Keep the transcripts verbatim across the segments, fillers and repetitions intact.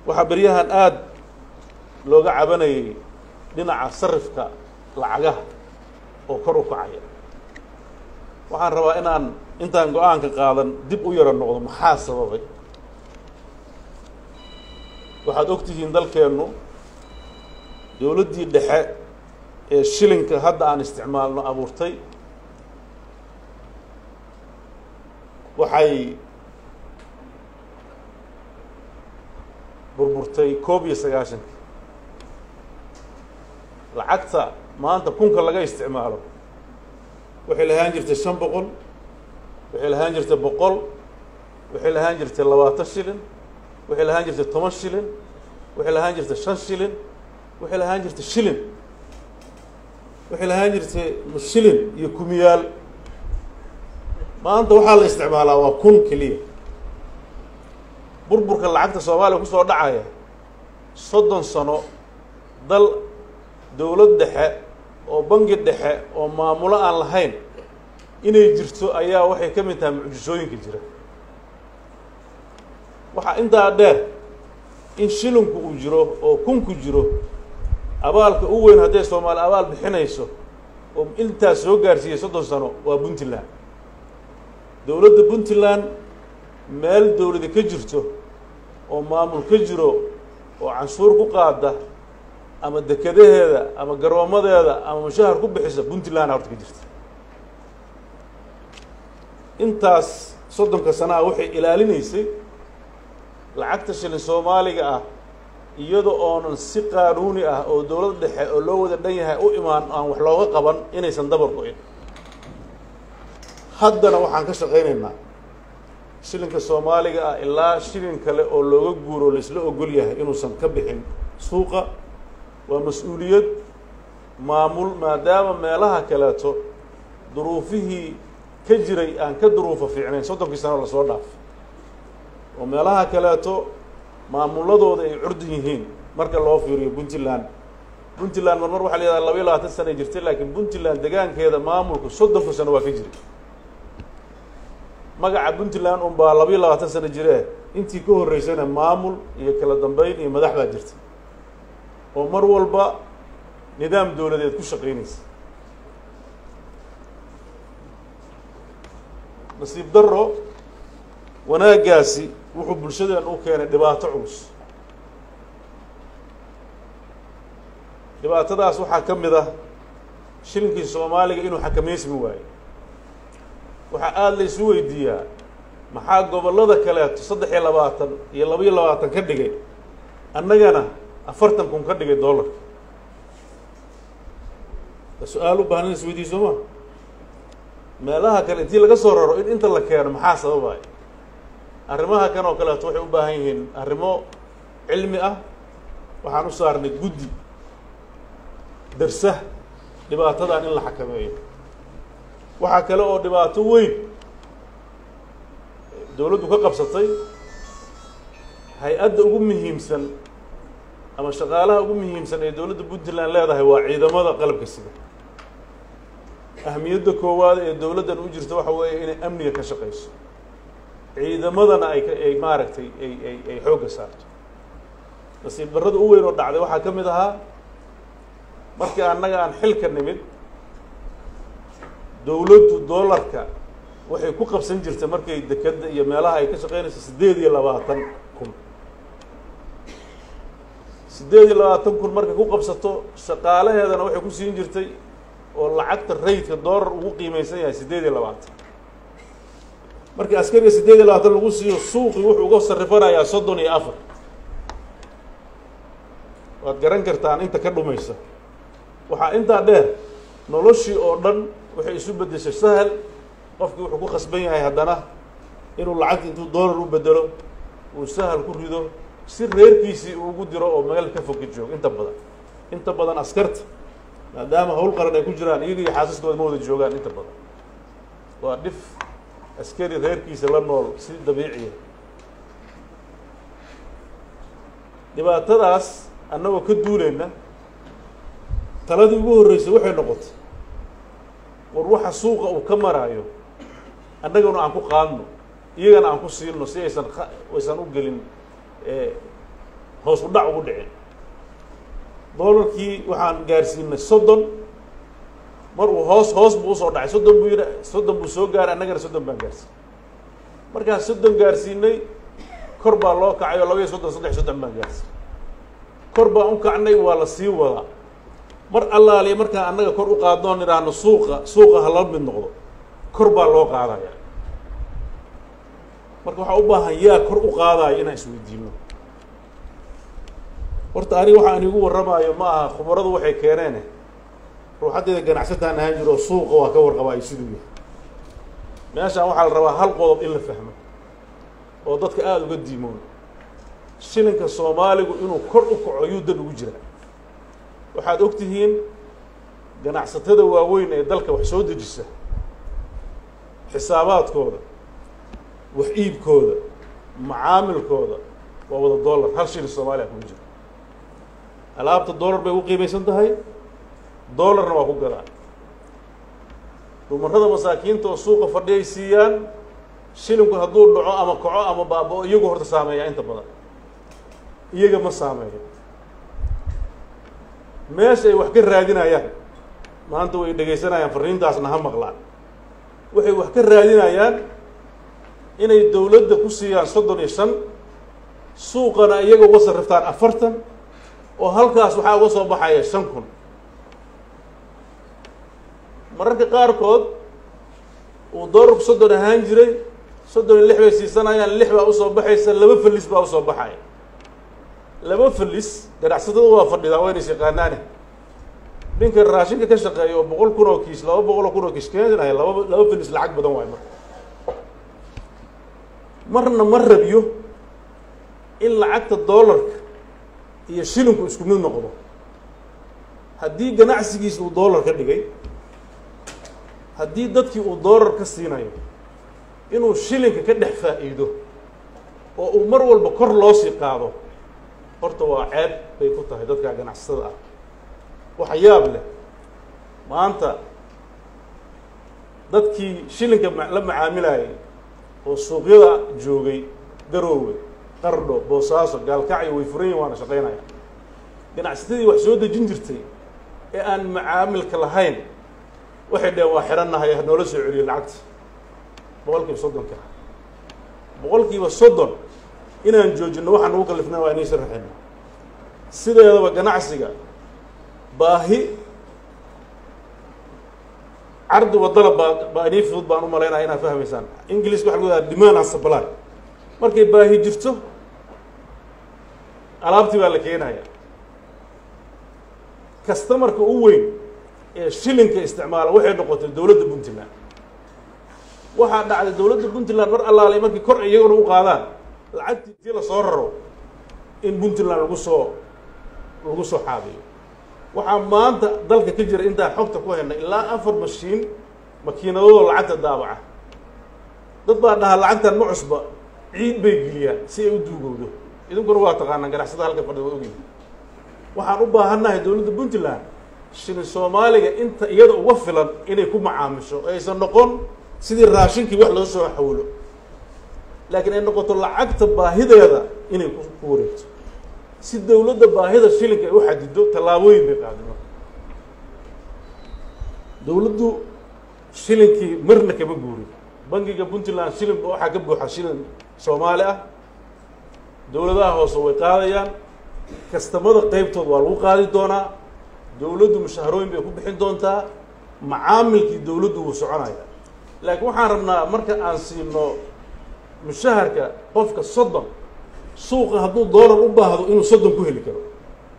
وحبريها آد لوجا عبني dhinaca sarifka lacagaha oo kor u kacaya waxaan rabaa inaan intaan go'aan ka qaadan dib u yara noqdo maxaa sababay waxaad ogtihiin dalkeenu dawladdii dhexe ee shilinka hadda aan isticmaalno abuurtay waxay burburtay koob iyo sagaashan lacagta maanta kunka laga isticmaalo waxay lahaan jirtay shan boqol waxay lahaan jirtay boqol waxay lahaan jirtay labaatan shilin waxay lahaan jirtay toban shilin waxay lahaan jirtay shan shilin waxay lahaan jirtay shilin waxay lahaan jirtay nus shilin iyo kumiyaal maanta waxaa la isticmaalaa waa kun keliya burburka lacagta Soomaaliya ku soo dhacaya soddon sano dal dawlad dhexe oo bangi dhexe oo maamulo aan lahayn inay jirto ayaa waxay ka mid tahay mucjisooyinka jira waxa inta dheer in shilinku uu jiro oo kunku jiro abaalka u weyn haday Soomaali abaal bixinayso oo inta soo gaarsiiyay soddon sano waa Puntland dawladda Puntland meel dawladda ka jirto oo maamul ka jiro oo canshuur ku qaada ama dekadaheeda ama garoomadeeda ama mushahar ku bixisa Puntland horta ka jirta intaas soddonka sano waxay ilaalinaysay lacagta shilin Soomaaliga ah iyadoo oonan si qaanuuni ah oo dawladda dhexe oo loo wada dhan yahay u imaan aan wax looga qaban inaysan dabar go'in haddana waxaan ka shaqeynaynaa shilinka Soomaaliga ah ilaa shilin kale oo looga guuro la isla ogol yahay inuusan ka bixin suuqa waa mas'uuliyad maamul maadaama meelaha kaleeto duruufihii ka jiray aan ka duruufo fiicnayn soddonkii sano la soo dhaaf oo meelaha kaleeto maamuladooda ay curdan yihiin marka loo fiiriyo Puntland Puntland marmar waxa la yiraahdaa laba iyo labaatan sano jirtay laakiin Puntland deegaankeeda maamulku soddon sano waa ka jiray magaca Puntland un baa laba iyo labaatan sano jiree intii ka horeysana maamul iyo kala dambeyn iyo madax baa jirtay oo mar walba nidaam dawladeed ku shaqeynaysa nasiib darro wanaagaasi wuxuu bulshadeen u keenay dhibaato culus dhibaatadaas waxaa ka mid ah shilinkii Soomaaliga inuu xakameysmi waayo waxa aad la isu weydiiyaa maxaa gobolada kale saddex iyo labaatan iyo laba iyo labaatan ka dhigay annagana afartan kun ka dhigay dollar su'aal u baahan is weydiiso ma meelaha kale intii laga soo raro in inta la keeno maxaa sababay arrimaha kan oo kale waxay u baahan yihiin arrimo cilmi ah waxaan u saarnay guddi darsa dhibaatadan in la xakameeyo waxa kale oo dhibaato weyn dawladdu ka qabsatay hay'adda ugu muhiimsan ama shaqaalaha ugu muhiimsan ee dawladda Puntland leedahay waa ciidamada qalabka sida ahmiyadda koowaad ee dawladdan u jirto waxa weeye inay amniga ka shaqeyso ciidamadana ay ay maaragtay ay ay ay xooga saarto nasiib darrada u weyn oo dhacday waxa ka mid ahaa markii annaga aan xilka nimid dawladdu dollarka waxay ku qabsan jirtay markay dekada iyo meelaha ay ka shaqeynayso sideed iyo labaatan kun sideed iyo labaatan kun markay ku qabsato shaqaalaheedana waxay ku siin jirtay oo lacagta rayidka dollar ugu qiimeysan yahay sideed iyo labaatan markii askariga sideed iyo labaatan lagu siiyo suuqi wuxuu uga sarrifanayaa soddon iyo afar waad garan kartaan inta ka dhumaysa waxaa intaa dheer noloshii oo dhan waxay isu bedeshay sahal qofkii wuxuu ku khasban yahay haddana inuu lacagta intuu dollar u bedelo uu sahal ku rido si reerkiisii uu ugu diro oo meel ka fog joogo inta badan inta badan askarta maadaama hawl qaran ay ku jiraan iyaga iyo xaasaskooda ma wada joogaan inta badan waa dhif askari reerkiisa la nool si dabiici ah dhibaatadaas annagoo ka duulayna taladii ugu horreysay waxay noqotay war waxa suuqa uu ka maraayo annaguna aan ku qaadno iyagana aan ku siino si aysan aysan u gelin hoos u dhac ugu dhicin doolarkii waxaan gaarsiinay soddon mar uu hoos hoos buu usoo dhacay soddon buu yidhi soddon buu soo gaaray annagana soddon baan gaarsiinay markaan soddon gaarsiinay kor baa loo kacay oo laba iyo soddon saddex soddon baan gaarsiinay kor baan u kacnay waa la sii wadaa mar allaaliya markaan annaga kor u qaadnoon idhaahno suuqa suuqa ha la mid noqdo kor baa loo qaadaya marka waxaa u baahan yaa kor u qaadaayo inaan isweydiino horta aniga waxaan igu warramaayo ma aha khubaradu waxay keeneen ruuxaddeeda ganacsataan ahaan jiro suuqa waa ka warqabaayo siduu yahay meeshaan waxaa la rabaa hal qodob in la fahmo oo dadka aada uga diimoon shilinka soomaaligu inuu kor u kaco yuu dan ugu jiraa waxaad og tihiin ganacsatada waaweyn ee dalka wax soo dejisa xisaabaadkooda wax iibkooda macaamilkooda waa wada dollar hal shilin soomaaliya kugu jira alaabta dollar bay ugu qiimaysan tahay dollarna waa ku gadaa dumarrada masaakiinta oo suuqa fadhiyay siiyaan shilinku hadduu dhaco ama kaco ama baaba-o iyagu horta saameeyaa inta badan iyaga ma saameeyo meesha ay wax ka raadinayaan maanta way dhegaysanayaan fariintaasna ha maqlaan waxay wax ka raadinayaan inay dowladda ku siiyaan soddon iyo shan suuqana iyaga uga sarriftaan afartan oo halkaas waxaa uga soo baxaya shan kun mararka qaarkood uu doolarku soddon ahaan jiray soddon iyo lix bay siisanayaan lix baa usoo baxaysa laba felis baa usoo baxaya laba felis ganacsatada waa fadhidaa waa inays yaqaanaane ninka raashinka ka shaqeeya oo boqol kun oo kiis laba boqol oo kun oo kiis keenaya laba laba felis lacag badan waayo marka marna ma rabiyo in lacagta doolarka iyo shilinku isku mid noqdo haddii ganacsigiis uu doolar ka dhigay haddii dadkii uu doolar ka siinayo inuu shilinka ka dhex faa'iido oo uu mar walba kor loo sii qaado horta waa ceeb bay ku tahay dadka ganacsatada ah waxa yaab leh maanta dadkii shilinka la macaamilayay oo suuqyada joogay garoowe qardho boosaaso gaalkacyo way furan yihin waana shaqaynaya ganacsatadii wax soo dejin jirtay ee aan macaamilka lahayn waxay dhaheen waa xirannahay ha noola soo celiyo lacagta boqol kiiba soddonka boqol kiiba soddon inaan joojino waxaan ugu kalifnaa waa inay sharaxayna sideedaba ganacsiga baahi cardi wadala baa baa inii fudud baan u malaynaya inaad fahmaysaan ingiliiska waxa lagu yidhaha demand and supply markay baahi jirto alaabtii baa la keenaya customarka u weyn ee shilinka isticmaala waxay noqotay dowladda puntland waxaa dhacday dowladda puntland mar allaalay markii kor iyaguna u qaadaan lacagtii intii lasoo raro in puntland lagu soo lagu soo xaabiyo waxaa maanta dalka ka jira intaan xogta ku haynay ilaa afar mashiin makiinadooda lacagta daabaca dad baa dhahaa lacagtan ma cusba ciid bay geliyaan si ay u duugowdo idinkuna waa taqaanaan ganacsada halka fadhida waa ogyihin waxaan u baahannahay dowladda puntland shilin soomaaliga inta iyada uga filan inay ku macaamisho aysan noqon sidii raashinkii wax loo soo xawlo laakiin ay noqoto lacagta baahideeda inay ku wareegto si dowladda baahida shilinka ay u xadido tallaabooyin bay qaadima dowladdu shilinkii marna kama guurin bangiga puntland shilin ba waxaa ka buuxa shilin soomaali ah dowladaha hoose way qaadayaan kastamada qeybtood waa lagu qaadi doonaa dowladdu mushaharooyin bay ku bixin doontaa macaamilkii dowladdu wuu soconaya laakiin waxaan rabnaa marka aan siino mushaharka qofka soddon suuqa hadduu doolar u baahdo inuu soddon ku heli karo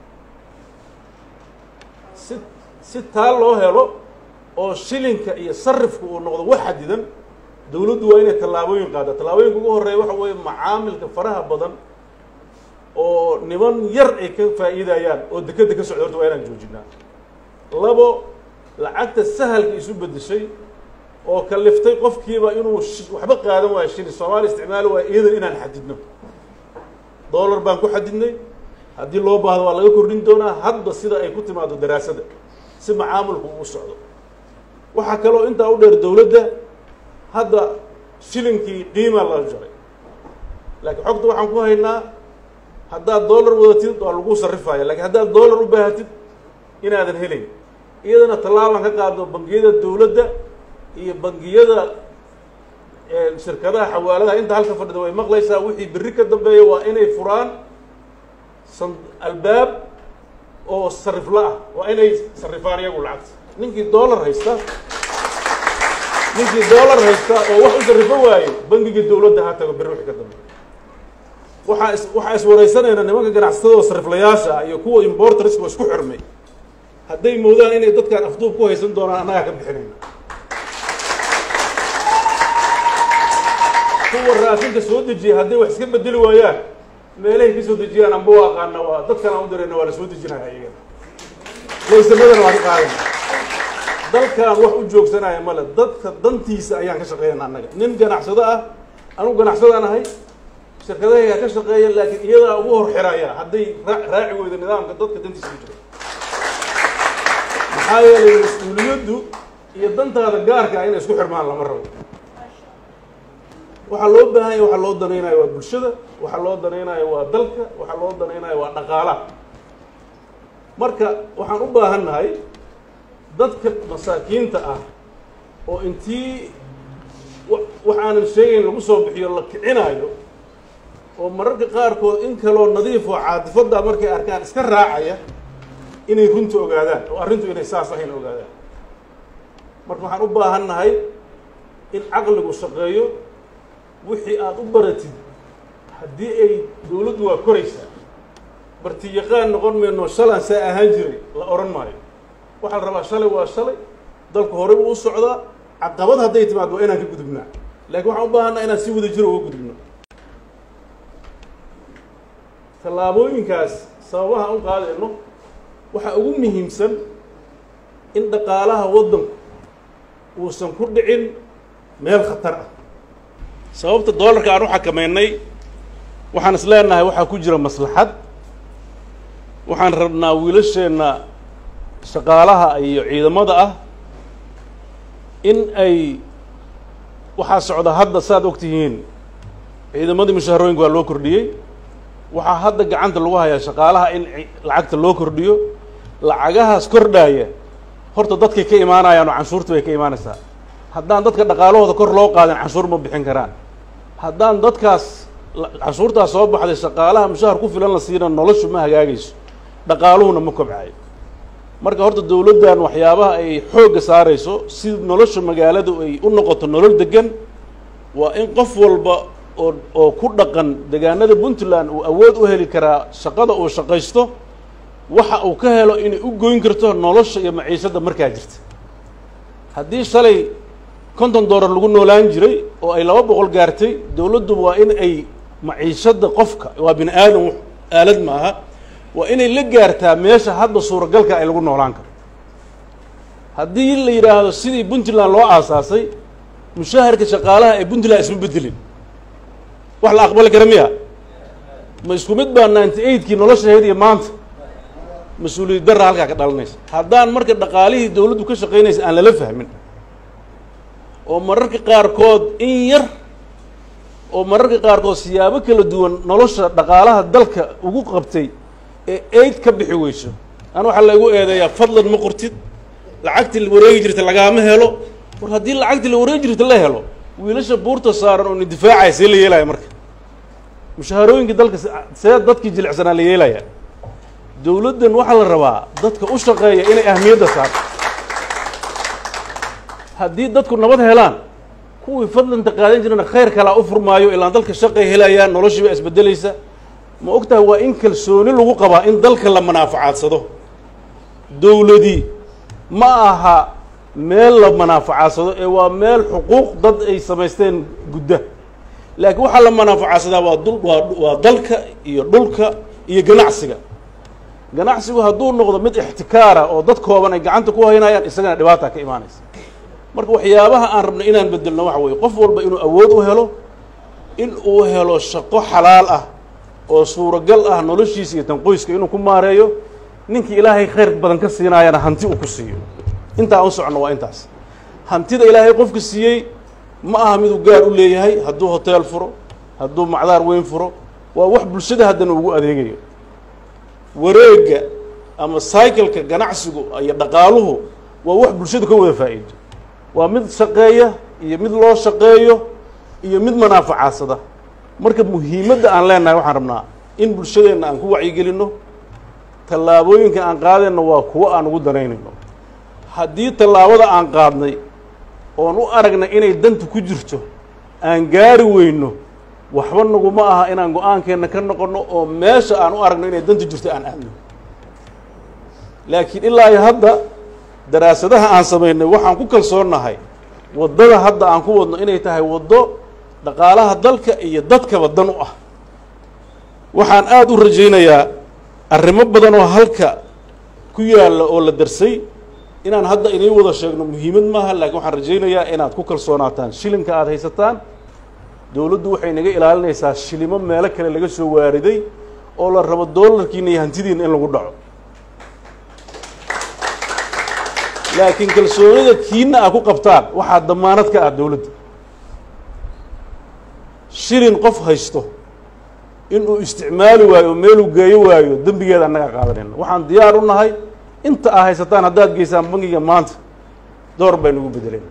si si taa loo helo oo shilinka iyo sarifka uu noqdo wax xadidan dowladdu waa inay tallaabooyin qaada tallaabooyinka ugu horreeya waxa weeye macaamilka faraha badan oo niman yar ay ka faa'iidayaan oo dekeda ka socda horta waa inaan joojinaa labo lacagta sahalka isu bedeshay oo kaliftay qofkiiba inuu waxba qaadan waayo shilin soomaali isticmaali waayo iyadan inaan xadidno dollar baan ku xadidnay haddii loo baahdo waa laga kordhin doonaa hadba sida ay ku timaado daraasada si macaamilku uu socdo waxaa kaloo intaa u dheer dowladda hadda shilinkii qiima la jaray laakiin xogta waxaan ku haynaa هذا الدولار وذاتيد واللجوء صرفها لكن هذا الدولار وبهاتيد إن هذا الهلين إذا نطلع عن هذا بنجية الدولة ده هي بنجية الشركة حوالها أنت هالك فرد وين مغلى يساوي بالركة الدبية وإني فران صند الباب أو الصرف لا وإني صرفان يقول العكس نيجي الدولار هيستا نيجي الدولار هيستا أو واحد صرفه واي بنجي الدولة ده هاتها بالركة الدبية وحاس وحاس ورئيسنا إن ما كان عستوى وصرف لياشة يكون إمبورت ريسك وسكو حرمي هدي موضوع إني ضد كان أفضل كويس إن أنا كم بحنين هو الرئيسين كسود الجي هدي وحسكين بدلوا وياه ما ليه كسود الجي أنا بواقع أنا ضد كان أقدر إنه ولا سود الجي هاي ليس بدل واحد قاعد ضد كان روح وجوك سنة يا ملا ضد ضنتيس أيام كشقينا عنك نمجن عصدا أنا وجن عصدا أنا هاي شركة هي كشقية لكن إذا أبوه حرايا هدي راعي وإذا النظام قدرت كدنتيس يجري محايا للمسؤولية يدنت هذا جارك عين يسكو حرمان لمرة وحلو بهاي وحلو دنينا يوا بالشدة وحلو دنينا يوا دلك وحلو دنينا يوا نقالة مركا وحن أباهن هاي ضدك مساكين تأه وإنتي وحان الشيء اللي مصوب بحي الله كعنايو ومرك قاركو إنك لو نظيف وعاد فضى مركي أركان اسكر راعية إني كنت أقعدان وأرنتو إني ساسا هنا أقعدان مرك وحن أباهن هاي إن عقلك وشقايو وحي آد أبرتي هدي أي دولد وكوريسا برتي يقان نقول منه شلان ساعة هنجري لا أورن ماي وحال ربا شلي وشلي ضلك هوري وصعدا عقبات هدي يتبعد وإنا في قدبنا لكن وحن أباهن إنا سيود الجرو وقدبنا فاللابوين كاس سواها أنك هذا إنه وحا أقول مهمسا إن دقالها وضم وسن كردعين ميل خطر sababta doolarka aan u xakameynay waxaan isleenahay waxa ku jira maslaxad waxaan rabnaa wiilasheena shaqaalaha iyo ciidamada ah in ay waxa socda hadda saad ogtihiin ciidamadii mushaharooyinka waa loo kordhiyay waxa hadda gacanta lagu hayaa shaqaalaha in lacagta loo kordhiyo lacagahaas kordhaya horta dadkay ka imaanayaan oo canshuurta way ka imaanaysaa haddaan dadka dhaqaalahooda kor loo qaadin canshuur ma bixin karaan haddaan dadkaas canshuurtaas soo baxday shaqaalaha mushahar ku filan la siina noloshu ma hagaagayso dhaqaaluhuna ma kobcayo marka horta dawladdan waxyaabaha ay xoogga saarayso si nolosha magaaladu ay u noqoto nolol degan waa in qof walba oo oo ku dhaqan deegaanada Puntland uu awood u heli karaa shaqada uu shaqaysto waxa uu ka helo inay u goyn karto nolosha iyo maciishada markaa jirta haddii shalay konton doolar lagu noolaan jiray oo ay laba boqol gaartay dawladdu waa in ay maciishada qofka waa bin aadam aalad maaha waa inay la gaartaa meesha hadda suuragalka ay lagu noolaan karo haddii la yiraahdo sidii Puntland loo aasaasay mushaharka shaqaalaha ee Puntland isma bedelin wax la aqbali karo miya ma isku mid baa ninety-eight kii nolosheeda iyo maanta mas'uuliyad darra halka ka dhalanaysa haddaan marka dhaqaalihii dawladdu ka shaqeynaysa aan lala fahmin oo mararka qaarkood in yar oo mararka qaarkood siyaabo kala duwan nolosha dhaqaalaha dalka ugu qabtay ee aid ka bixi weyso aan waxa la igu eedeeyaa fadlan ma qortid lacagtii la wareegi jirtay lagama helo war haddii lacagtii la wareegi jirtay la helo wiilasha buurta saaran oo difaacay si la yeelay marka mushaharooyinka dalka see dadkii jilicsanaa la yeelaya dawladdan waxa la rabaa dadka u shaqeeya inay ahmiyadda saarto haddii dadku nabad helaan kuwii fadlanta qaadan jirana khayr kala u furmaayo ilaa dalka shaqay helayaan noloshiiba isbedelaysa ma ogtahay waa in kalsooni lagu qabaa in dalka la manaafacadsado dawladii ma aha meel la manaafacadsado ee waa meel xuquuq dad ay samaysteen gudda laakiin waxa la manaafacadsada waa dul waa dalka iyo dhulka iyo ganacsiga ganacsigu hadduu noqdo mid ixtikaara oo dad kooban ay gacanta ku haynayaan isagana dhibaata ka imaanaysa marka waxyaabaha aan rabno inaan bedelno waxa weeye qof walba inuu awood u helo in uu helo shaqo xalaal ah oo suuragal ah noloshiisa iyo tan qoyska inuu ku maareeyo ninkii ilaahay khayr badan ka siinaayana hanti uu ku siiyo intaa u socno waa intaas hantida ilaahay qofka siiyey ma aha mid uu gaar u leeyahay hadduu hotel furo hadduu macdaar weyn furo وواحد بالشدة هذا نوجو أذيجي ورجع أما سايكل كجناعسجو يدقالوه وواحد بالشدة كوه فائد ومد شقية يمد الله شقيه يمد منافع عصده مركب مهمة أن لا نحرمنا إن بالشدة أن كوا يجيلنا تلاوين كأن قادنا وكوا أن ودرينه هدي تلاوة أن قادني ونو أرجعنا إن يدنت كجرته أن جاروينه وحنا جماعة إن أن جوان كنا كنا قلنا أو ماشى أن أرجعنا إن يدنت جرته أن أمنه لكن إلا يهدأ دراسته عن سمينا وحنا كل صورنا هاي وضده هذا عن قوة إن يتهاي وضده دقالها ضلك يدتك والضنوء وحن آدو رجينا يا الرمب بدنو هلك كويا ولا درسي إن أنا هذا إني وضع شيء مهم ما هلا وحن رجينا يا إن أتكوكل صناتان شيلم كأد هيستان دولد وحين جي إلى الناس شيلم مالك اللي جالس واردي أول الربع دولار كيني هنتيدين إن الوضع لكن كل سنة كينا أكو قبطان واحد ضمانات كأد دولد شيرين قف هيسته إنه استعماله ويميله جايو ويو دم بيجي أنا قادرين وحن ديارنا هاي أنت أهيستان هداد جيسان بنجي جمانت دور بينو بدلين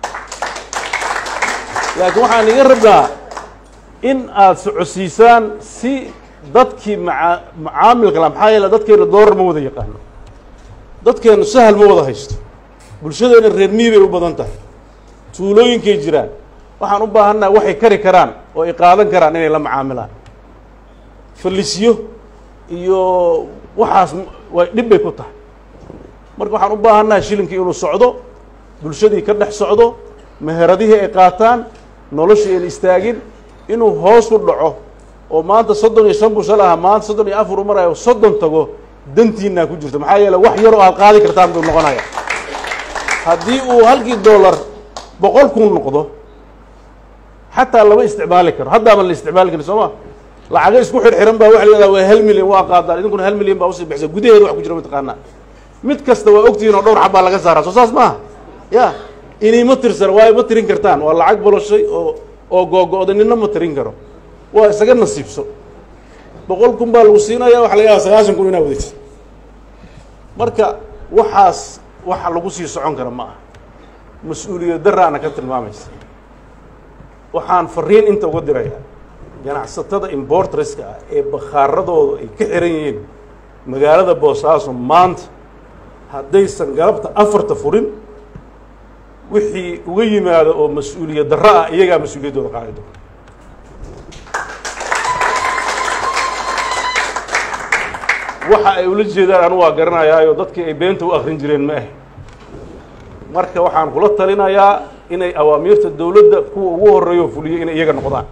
لكن وحن يقربنا إن السعسيسان سي ضدك مع معامل كلام حاجة لضدك الدور موضة يقهنا ضدك إنه سهل موضة هيسته بالشدة إن الرمي بيوبضنته تولوين كيجران waxaan u baahannahay waxay kari karaan oo ay qaadan karaan inay la macaamilaan falisyo iyo waxaas way dhib bay ku tahay marka waxaan u baahannahay shilinkii inuu socdo bulshadii ka dhex socdo meheradihii ay qaataan noloshii ay istaagin inuu hoos u dhaco oo maanta soddon iyo shan bushal ah maanta soddon iyo afar marayo soddon tago dantiina ku jirto maxaa yeelay wax yar oo aad qaadi kartaan buu noqonayaa haddii uu halkii dollar boqol kun noqdo حتى لو استعمالك هذا من الاستعمال كنا سوا لا عجز كحر حرم بقى واحد هذا هل مليون واقع إذا كنا هل مليون بوصل بحسب جديه يروح كجرا متقنا متكستوا وقتي ندور حبة على جزارة أساس ما يا إني متر سرواي مترين كرتان والله عقب ولا شيء أو أو جو جو ده ننا مترين كرو وسجن نصيب سو بقولكم بالوسينا يا وحلا أساس نكون نوديش مركا وحاس وحلا بوسي سعون كرم ما مسؤولية درة أنا كنت المامس waxaan fariin inta uga dirayaa ganacsatada import risk ah ee bakhaarradooda ay ka xiran yihiin magaalada Boosaaso maanta haddaysan galabta afarta furin wixii uga yimaado oo mas'uuliyad darro ah iyagaa mas'uuliyadooda qaadi doona waxa ay ula jeedaan anu waa garanayaayo dadkii ay beenta u akhrin jireen ma ah marka waxaan kula talinayaa inay awaamirta dawladda kuwa ugu horeeyo fuliyo inay iyaga noqdaan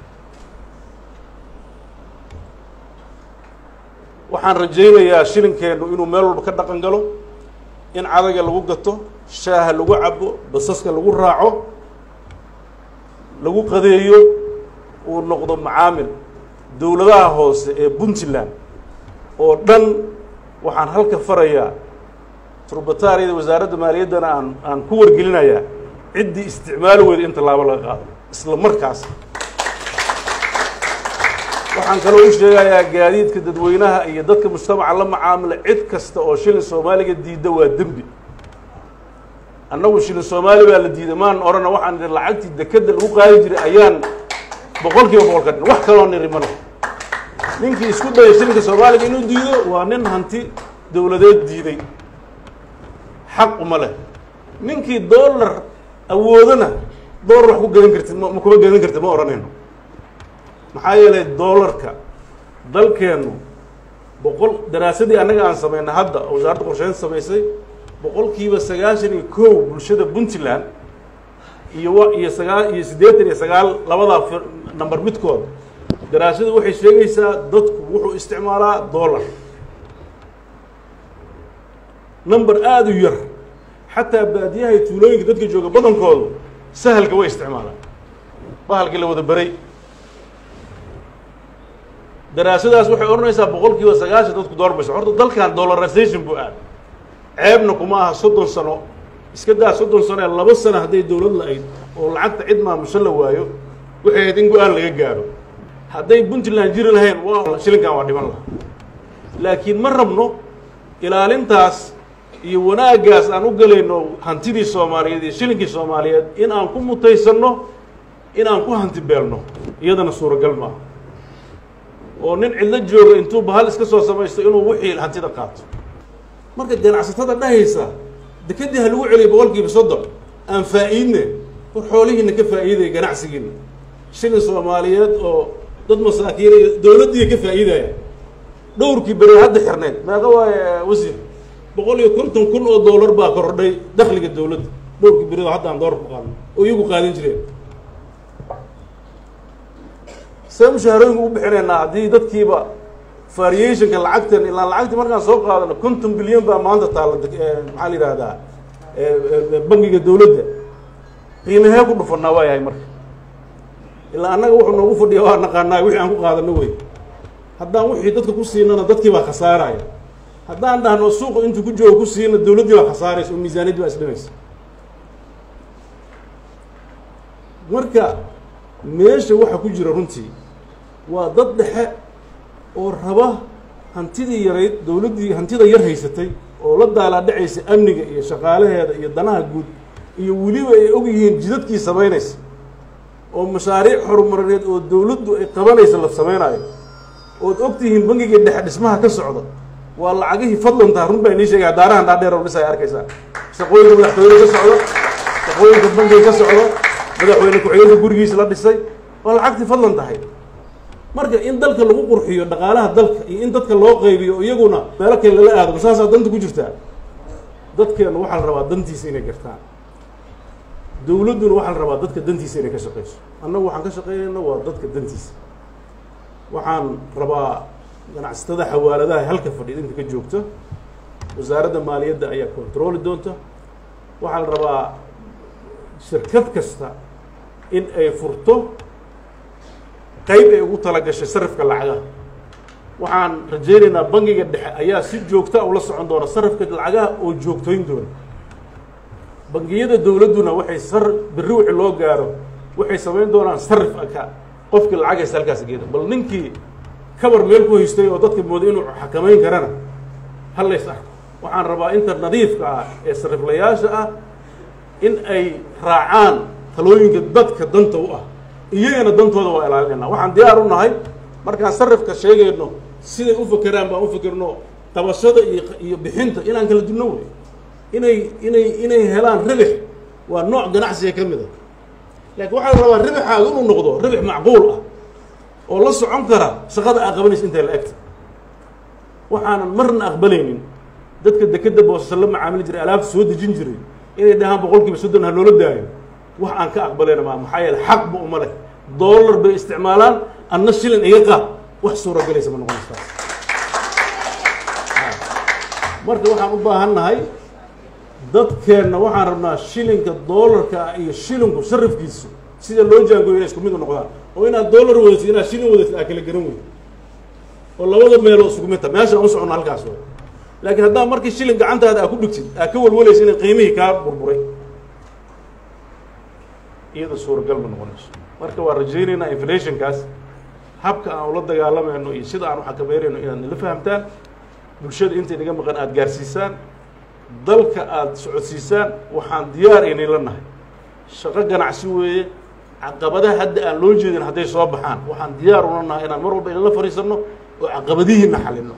waxaan rajaynayaa shilinkeenu inuu meel walba ka dhaqan galo in cadaga lagu gato shaaha lagu cabo basaska lagu raaco lagu qadeeyo uu noqdo macaamil dawladaha hoose ee Puntland oo dhan waxaan halka farayaa turbataarida wasaaradda maaliyadda aan aan ku wargelinayaa عدي استعمال وين أنت لا ولا قادر إسلام مركز وحن كانوا إيش يا جديد كده دوينها يدك مجتمع لما عامل عد كست أو شيل الصومالي جديد دوا دمبي أنا وشيل الصومالي بالجديد ما نورنا واحد العقد الدكتور اللي هو قاعد يجري أيام بقول كيف بقول كده واحد كانوا نرمله نينك يسكت ده يشيل الصومالي إنه ديده وانين هنتي دولة ديدي حق ومله نينك دولار أودنا دولار راح يقولون كرت ما مكوب يقولون كرت ما أورانينه محايل الدولار كا دل كانوا بقول دراسة دي أنا عن سمعنا هذا وزارة قرشين سمعسي بقول كيف السجاشني كو برشة بنتلان يوا يسجال يسديت يسجال لبضع نمبر متكود دراسة دي وحش ليس ضد وحو استعمالها دولار نمبر آدو ير حتى باديها يتولون كده جوجا بدن كله سهل قوي استعماله بحال كله وده بري دراسة ده سوحي أورنا يسا بقول كيو سجاش تدك دور بس عرض ضل كان دولاريزيشن بقى عيبنا كماها صدق سنة إسكده صدق سنة الله بس سنة هدي الدولار لقيت والعقد عد ما مشلوا وايو وحيدين قال لي جارو hadday Puntland jiri lahayn waa shilinkan waa dhiman lahaa laakiin ma rabno ilaalintaas iyo wanaagaas aan u galayno hantidii Soomaaliyeed iyo shilinkii Soomaaliyeed in aan ku mutaysano in aan ku hanti beelno iyadana suuragal ma oo nin cidla jooga intuu bahal iska soo samaysto inuu wixii hantida qaato marka ganacsatada dhahaysa dekadii hal ugu celiyo boqolkiiba soddon aan faa'iidne war xoolihiina ka faa'iiday ganacsigiina shilin Soomaaliyeed oo dad masaakiin iyo dawladda ka faa'iidaya dhowrkii bari hadda xirneed maaqa waa wasiir boqol iyo konton kun oo dollar baa kordhay dakhliga dawladda dhowrkii bari hadda aan door ku qaadno oo iyagu qaadin jireen سام شهرين قبل بحرنا عدي دت كيبا variation كان لعقتن إلا لعقتي مركان سوق هذا كنتم بليون بقى ما عند طال محلي هذا بنك الدولة ده قيمة هي كله في النوايا هاي مرك إلا أنا وح نوقف الديوان نقارنا وح عنكو هذا نوي هذا وح دت كوسينا دت كيبا خسارة هذا عندنا السوق أنتوا كجوا كوسينا الدولة دي خسارة وميزانية دي أسلمس مركا ماشي وح كجرا رنتي وضد حق ورهبة هنتيدي يريد دولتي هنتيدا يرهيستي ولدا على دعيس أمنية شغالة هذا يدناها جود يولي ويجين جدد كي سباينس ومشاريع حرمريات والدولة قبلة يسلف سبايناي وأكتهم بنجي جد حد اسمها كسعودة والله عجيه فضل انت هرب بينيش يا داران دار ورسا يركزها سقوي من احتوال كسعودة سقوي من بنجي كسعودة بدأ وينك عيال الجورجيس لا بيسي والله عجيه فضل انت هاي marka in dalka lagu qurxiyo dhaqaalaha dalka iyo in dadka loo qaybiyo iyaguna meel kale la aado saasa danta ku jirta dadkeena waxa la rabaa dantiisa inay gartaan dawladuna waxa la rabaa dadka dantiisa inay ka shaqeyso annagu waxaan ka shaqeynaa waa dadka dantiisa waxaan rabaa ganacsatada xawaaladaha halka fadhiida inta ka joogta wasaaradda maaliyadda ayaa control doonta waxaan rabaa shirkad kasta in ay furto qayb ay ugu tala gashay sarifka lacagaha waxaan rajaynaynaa bangiga dhexe ayaa si joogta ah ula socon doona sarifka lacagaha oo joogtayn doona bangiyada dawladuna waxay sar birri wixii loo gaaro waxay sameyn doonaan sarif ka qofka lacag ay halkaas geedo bal ninkii kabar meel ku haystay oo dadka mooday inuu xakameyn karana hal leys ah waxaan rabaa inta nadiifka ah ee sariflayaasha ah in ay raacaan talooyinka dadka danta u ah iyagana dantooda waa ilaalinayna waxaan diyaar u nahay markaan sarifka sheegayno siday u fakeraan baan u fakerno tabashada iyo iyo bixinta inaan kala dubno way inay inay inay helaan ribix waa nooc ganacsiga ka mid ah laakiin waxaa la rabaa ribixaaga inuu noqdo ribix macquul ah oo la socon kara shaqada aad qabanayso intay la egta waxaanan marna aqbalaynin dadka dekada boosasla macaamil jiray alaab soo dejin jiray inay dhahaan boqolkiiba soddon ha loola daayo wax aan ka aqbalayna ma maxaa yeelay xaq ba uma leh dollar bay isticmaalaan anna shilin iga qaad wax suura galaysa ma noqonaysa marka waxaan u baahannahay dadkeenna waxaan rabnaa shilinka dollarka iyo shilinku sarifkiisu sida loo jaangooyo inay isku mid noqdaan oo inaad dollar wadato inaad shilin wadato aad kala garan weydo oo labada meeloo isugu mid tahay meesha aan u soconno halkaas way laakiin haddaa markii shilin gacantaada aad ku dhigtid aad ka walwalaysa inay qiimihii kaa burburay iyada suuragal ma noqonayso marka waa rajaynaynaa inflationkaas habka aan ula dagaalamayno iyo sida aan u xakameynayno inaad nala fahamtaan bulshada intay naga maqan aada gaarsiisaan dalka aada socodsiisaan waxaan diyaar inay la nahay shaqo ganacsi weeye caqabadaha hadda aan loo jeedin hadday soo baxaan waxaan diyaar una nahay inaan mar walba inala fadhiisanno oo caqabadihiina xalinno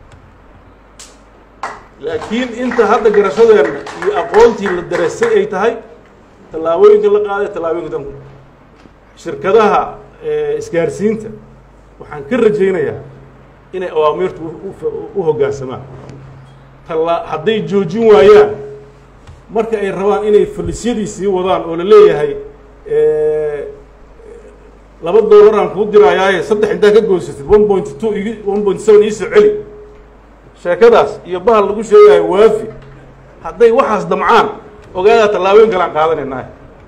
laakiin inta hadda garashadeenna iyo aqoontii la dareesay ay tahay tallaabooyinka la qaaday tallaabooyinka danku shirkadaha isgaarsiinta waxaan ka rajaynayaa inay awaamirtu u hoggaansamaan talla hadday joojin waayaan marka ay rabaan inay falisyadii sii wadaan oo la leeyahay laba dollar aan kuu dirayaaye saddex intaa ka goysatid one point two ig one point seven iisoo celi sheekadaas iyo bahal lagu sheegayo waafi hadday waxaas damcaan ogaada tallaabooyin kale aan qaadanaynaa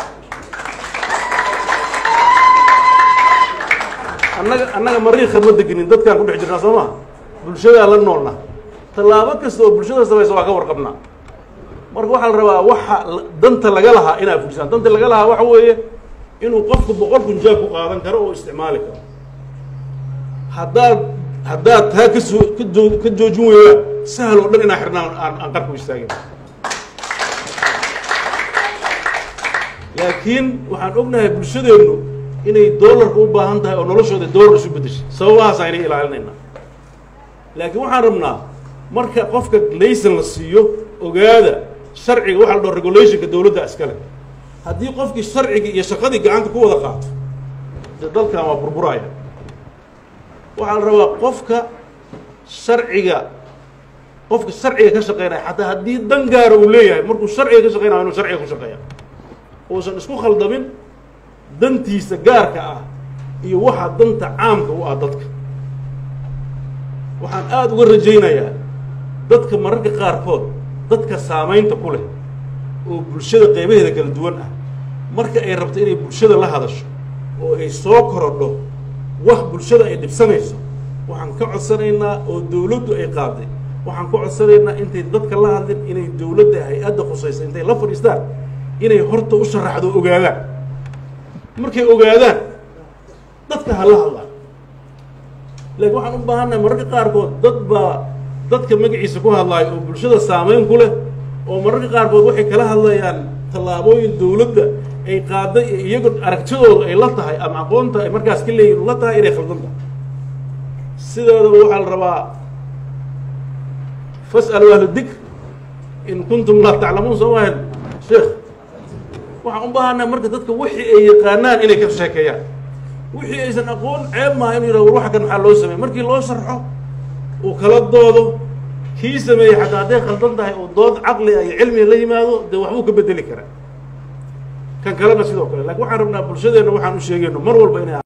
annaga annaga mariikha ma degenin dadkaan ku dhex jirnaa soo maha bulshadaa la noolna tallaabo kasta oo bulshada samaysa waa ka warqabnaa marka waxaa la rabaa waxa danta laga lahaa inaad fulisaan danta laga lahaa waxa weeye inuu qofku boqol kun jaab ku qaadan karo oo isticmaali karo haddaad haddaad taa kasoo ka joojin weeyaan sahal oo dhan inaa xirnaan aan aan qarku istaagin laakiin waxaan ognahay bulshadeennu inay doolarka u baahan tahay oo noloshooda doolar isu beddeshay sababahaas aynay ilaalinaynaa laakiin waxaan rabnaa marka qofka laysan la siiyo ogaada sharciga waxa la dhaho regulationka dowladda iskale haddii qofkii sharcigii iyo shaqadii gacanta ku wada qaato dee dalkan waa burburaya waxaa la rabaa qofka sharciga qofka sharciga ka shaqeynaya xataa haddii dan gaara uu leeyahay markuu sharciga ka shaqeynayo inuu sharciga ku shaqeeya uusan isku khaldamin dantiisa gaarka ah iyo waxa danta caamka u ah dadka waxaan aada uga rajaynayaa dadka mararka qaarkood dadka saamaynta ku leh oo bulshada qeybaheeda kala duwan ah marka ay rabto inay bulshada la hadasho oo ay soo korodho wax bulshada ay dhibsanayso waxaan ka codsanaynaa oo dowladdu ay qaaday waxaan ka codsanaynaa intay dadka la hadlin inay dowladda hay-adda khusaysa intay la fadhiistaan inay horta u sharaxdo ogaadaan markay ogaadaan dadka ha la hadlaan laakiin waxaan u baahannahay mararka qaarkood dad baa dadka magaciisa ku hadlaayo oo bulshada saameyn ku leh oo mararka qaarkood waxay kala hadlayaan tallaabooyin dowladda ay qaaday iyagoo aragtidooda ay la tahay ama aqoonta ay markaas ka leeyihin la tahay inay khaldan tahay sideedaba waxaa la rabaa fas'alu ahla dikr in kuntum laa taclamuun soo maahan sheekh waxaan u baahannahay marka dadka wixii ay yaqaanaan inay ka sheekeeyaan wixii aysan aqoon ceeb maaha inuu yidhahdo war wax kan maxaa loo sameeyey markii loo sharxo uu kala doodo kii sameeyey xataa hadday khaldan tahay uu dood caqli iyo cilmiga la yimaado dee waxbuu ka bedeli karaa kan kalena sidoo kale laakiin waxaan rabnaa bulshadeenna waxaan u sheegayno mar walba inay